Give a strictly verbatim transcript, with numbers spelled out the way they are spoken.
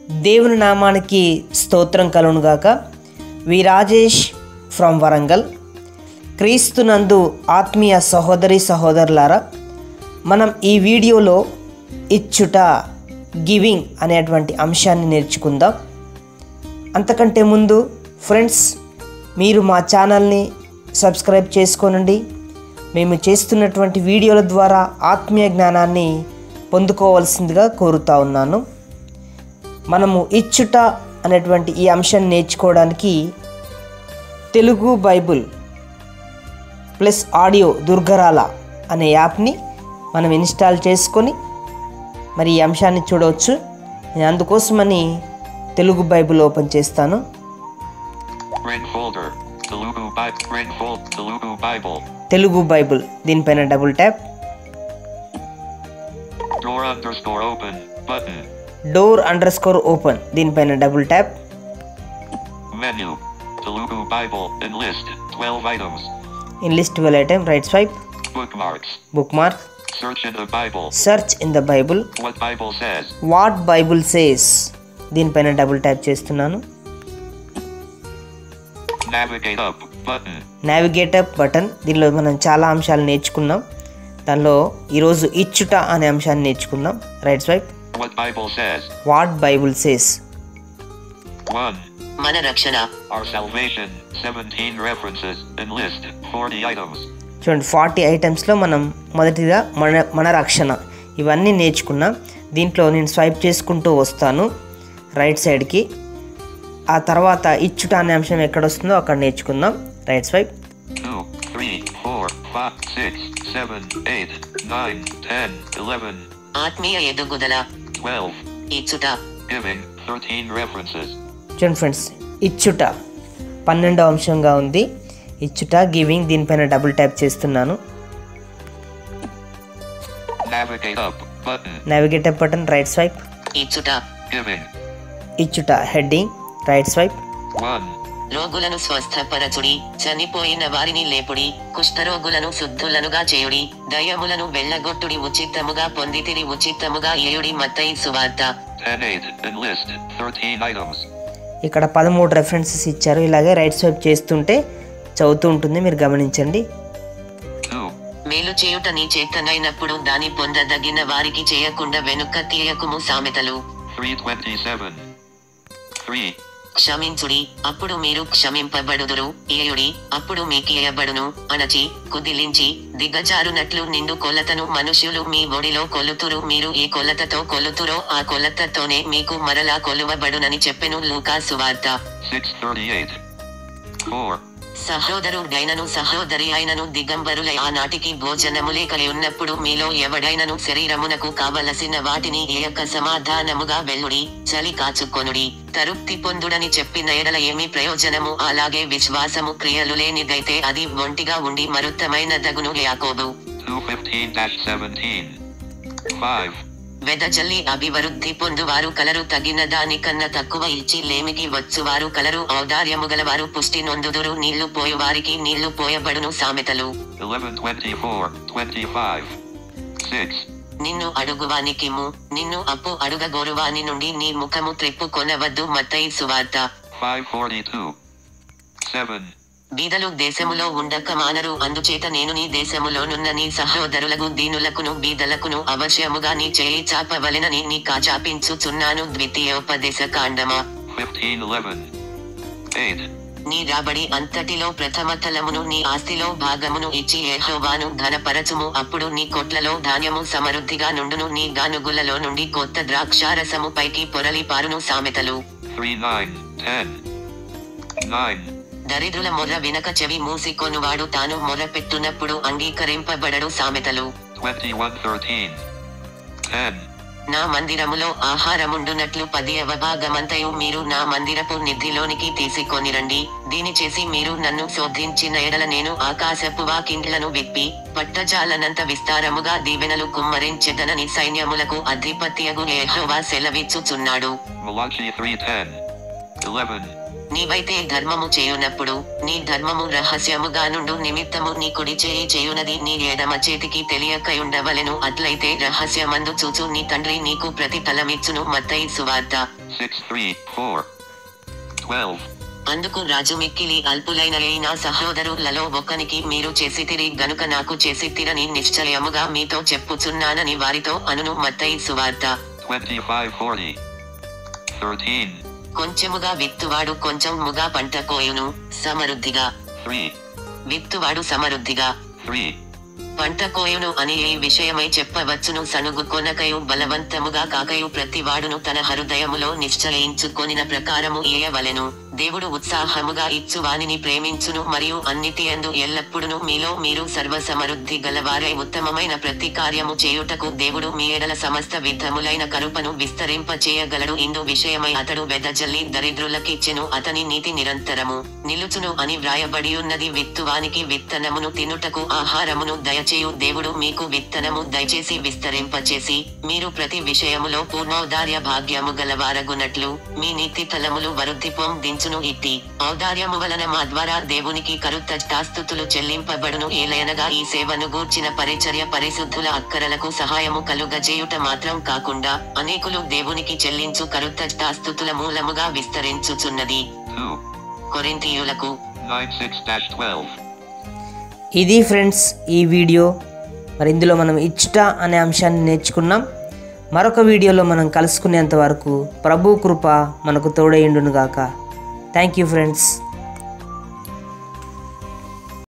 దేవుని నామానికి స్తోత్రం కలుగునుగాక. V Rajesh from Warangal. క్రీస్తునందు ఆత్మీయ సహోదరి సహోదరులారా, మనం ఈ వీడియోలో ఇచ్చుట గివింగ్ అనేటువంటి అంశాన్ని నేర్చుకుందాం. అంతకంటే ముందు ఫ్రెండ్స్, మీరు మా ఛానల్ని సబ్స్క్రైబ్ చేసుకోనండి. మేము చేస్తున్నటువంటి వీడియోల ద్వారా ఆత్మీయ జ్ఞానాన్ని పొందుకోవాల్సిందిగా కోరుతా ఉన్నాను. మనము ఇచ్చుట అనేటువంటి ఈ అంశాన్ని నేర్చుకోవడానికి తెలుగు బైబుల్ ప్లస్ ఆడియో దుర్గరాల అనే యాప్ని మనం ఇన్స్టాల్ చేసుకొని మరి ఈ అంశాన్ని చూడవచ్చు. నేను అందుకోసమని తెలుగు బైబుల్ ఓపెన్ చేస్తాను. తెలుగు బైబుల్ దీనిపైన double tap. Door underscore open దీనిపైన double tap. Menu. Telugu Bible. Enlist. twelve items. Enlist twelve item. Right swipe. Bookmarks. Bookmark. Search in the Bible. Search in the Bible. What Bible says. What Bible says. దీనిపైన double tap చేస్తున్నాను. Navigate up button. Navigate up button. దీనిలో మనం చాలా అంశాలు నేర్చుకున్నాం. దానిలో ఈరోజు ఇచ్చుట అనే అంశాన్ని నేర్చుకుందాం. Right swipe. What Bible says. What Bible says. one. మన రక్షణ. Our salvation. seventeen references. Enlist. forty items. చూడండి, ఫార్టీ ఐటమ్స్లో మనం మొదటిగా మన మన రక్షణ ఇవన్నీ నేర్చుకున్నాం. దీంట్లో నేను స్వైప్ చేసుకుంటూ వస్తాను రైట్ సైడ్కి. ఆ తర్వాత ఇచ్చుట అనే అంశం ఎక్కడ వస్తుందో అక్కడ నేర్చుకుందాం. Right swipe. two, three, four, five, six, seven, eight, nine, ten, eleven. ఆత్మీయ ఎదుగుదల. twelve. ఇచ్చుట. Giving. thirteen references. చూడండి ఫ్రెండ్స్, ఇచ్చుట పన్నెండవ అంశంగా ఉంది. ఇచ్చుట గివింగ్ దీనిపైన డబుల్ ట్యాప్ చేస్తున్నాను. Navigate up button. Navigate up button. Right swipe. ఇచ్చుట. Giving. ఇచ్చుట హెడ్డింగ్. Right swipe. one. రోగులను స్వస్థపరచుడి, చనిపోయిన వారిని లేపుడి, కుష్ఠరోగులను శుద్ధులనుగా చేయుడి, దయ్యములను వెళ్ళగొట్టుడి, ఉచితముగా పొందితిరి, ఉచితముగా ఏయుడి. మత్తయి సువార్త. ten eight. Enlist. thirteen items. ఇక్కడ పదమూడు రెఫరెన్సెస్ ఇచ్చారు. ఇలాగే రైట్ స్వైప్ చేస్తుంటే చదువుతూ ఉంటుంది, మీరు గమనించండి. two. మేలు చేయుట నీ చేతనైనప్పుడు దాని పొందదగిన వారికి చేయకుండా వెనుక తీయకుము. సామెతలు. three twenty-seven. three. క్షమించుడి, అప్పుడు మీరు క్షమింపబడుదురు, ఏయుడి, అప్పుడు మీకియబడును. అణచి, కుదిలించి, దిగజారునట్లు నిండు కొలతను మనుష్యులు మీ ఒడిలో కొలుతురు, మీరు ఏ కొలతతో కొలుతురో ఆ కొలతతోనే మీకు మరలా కొలువబడునని చెప్పెను. లూకా సువార్త. six thirty-eight. four. సహోదరుడైనను సహోదరి అయినను దిగంబరులై ఆనాటికి భోజనము లేక ఉన్నప్పుడు మీలో ఎవడైనను శరీరమునకు కావలసిన వాటిని ఏయక సమాధానముగా వెళ్ళుడి, చలి కాచుకొనుడి, తరుప్తి పొందుడని చెప్పిన ఎడల ఏమి ప్రయోజనము? అలాగే విశ్వాసము క్రియలు లేనిదైతే అది ఒంటిగా ఉండి మరుత్తమైన దగును. యాకోబు. two fifteen seventeen. five. వెదజల్లి అభివృద్ధి పొందువారు కలరు, తగిన దానికన్నా తక్కువ ఇచ్చి లేమికి వచ్చువారు కలరు, ఔదార్యము గలవారు పుష్టి నొందుదురు, నీళ్లు పోయువారికి నీళ్లు పోయబడును. సామెతలు. eleven twenty-four twenty-five. six. నిన్ను అడుగువానికిమ్ము, నిన్ను అప్పు అడుగగోరువాని నుండి నీ ముఖము త్రెప్పు కొనవద్దు. మత్తయి సువార్త. five forty-two. seven. బీదలు దేశములో ఉండక మానరు, అందుచేత నేను నీ దేశములోనున్న నీ సహోదరులకు దీనులకును బీదలకును అవశ్యముగా నీ చేయి చాపవలెనని నీ కాచాపించుచున్నాను. ద్వితీయోపదేశ కాండమా. fifteen eleven. eight. నీ రాబడి అంతటిలో ప్రథమ ఫలమును నీ ఆస్తిలో భాగమును ఇచ్చి యెహోవాను ఘనపరచుము, అప్పుడు నీ కొట్లలో ధాన్యము సమృద్ధిగా నుండును, నీ గానుగులలో నుండి కొత్త ద్రాక్షారసము పైకి పొరలి పారును. సామెతలు. three nine. ten. nine. దరిద్రుల మొర్ర వినక చెవి మూసికొనువాడు తాను మొర్ర పెట్టునప్పుడు అంగీకరింపబడడు. సామెతలు. twenty-one thirteen. ten. నా మందిరములో ఆహారముండునట్లు పదియవ భాగమంతయు మీరు నా మందిరపు నిధిలోనికి తీసుకొనిరండి, దీని చేసి మీరు నన్ను శోధించిన ఎడల నేను ఆకాశపు వాకిండ్లను విప్పి పట్టజాలనంత విస్తారముగా దీవెనలు కుమ్మరించెదనని సైన్యములకు అధిపతియగు యెహోవా సెలవిచ్చుచున్నాడు. Malachi three ten. eleven. నీవైతే ధర్మము చేయునప్పుడు నీ ధర్మము రహస్యముగా నుండు నిమిత్తము నీ కుడి చేయి చేయునది నీ ఎడమ చేతికి తెలియకయుండవలెను, అట్లయితే రహస్యమందు చూచు నీ తండ్రి నీకు ప్రతిఫలమిచ్చును. మత్తయి సువార్త six, three, four. twelve. అందుకు రాజు మిక్కిలి అల్పులైన నా సహోదరులలో ఒకనికి మీరు చేసితిరి గనుక నాకు చేసితిరని నిశ్చయముగా మీతో చెప్పుచున్నానని వారితో అనును. మత్తయి సువార్త twenty-five, forty. thirteen. కొంచెముగా విత్తువాడు కొంచెముగా పంట కోయును, సమృద్ధిగా. three. విత్తువాడు సమృద్ధిగా three. పంట కోయును అని ఈ విషయమై చెప్పవచ్చును. సనుగు కొనకయు బలవంతముగా కాకయు ప్రతివాడును తన హృదయములో నిశ్చయించుకొనిన ప్రకారము ఇయ్యవలెను. దేవుడు ఉత్సాహముగా ఇచ్చు వానిని ప్రేమించును, మరియు అన్నిటి యందు ఎల్లప్పుడును మీలో మీరు సర్వ సమృద్ధి గలవారై ఉత్తమమైన ప్రతి కార్యము చేయుటకు దేవుడు మీ ఎడల సమస్త విధములైన కరుపను విస్తరింప చేయగలడు. ఇందు విషయమై అతడు వెదజల్లి దరిద్రులకిచ్చెను, అతని నీతి నిరంతరము నిలుచును అని వ్రాయబడియున్నది. విత్తువానికి విత్తనమును తినుటకు ఆహారమును దయచేయు దేవుడు మీకు విత్తనము దయచేసి విస్తరింపచేసి మీరు ప్రతి విషయములో పూర్ణౌదార్య భాగ్యము గలవారగునట్లు మీ నీతి తలములు వరుద్ధి పొందించు. ఇట్టి ఔదార్యము వలన మా ద్వారా దేవునికి కృతజ్ఞతాస్తుతులు చెల్లింపబడును. ఏలయనగా ఈ సేవను గూర్చిన పరిచర్య పరిశుద్ధుల అక్కరలకు సహాయము కలుగజేయుట మాత్రం కాకుండా అనేకులు దేవునికి చెల్లించు కృతజ్ఞతాస్తుతుల మూలముగా విస్తరించుచున్నది. కొరింథీయులకు nine, six, twelve. ఇది ఫ్రెండ్స్ ఈ వీడియో. మరి ఇందులో మనం ఇచ్చుట అనే అంశాన్ని నేర్చుకున్నాం. మరొక వీడియోలో మనం కలుసుకునేంత వరకు ప్రభు కృప మనకు తోడైండును గాక. Thank you friends.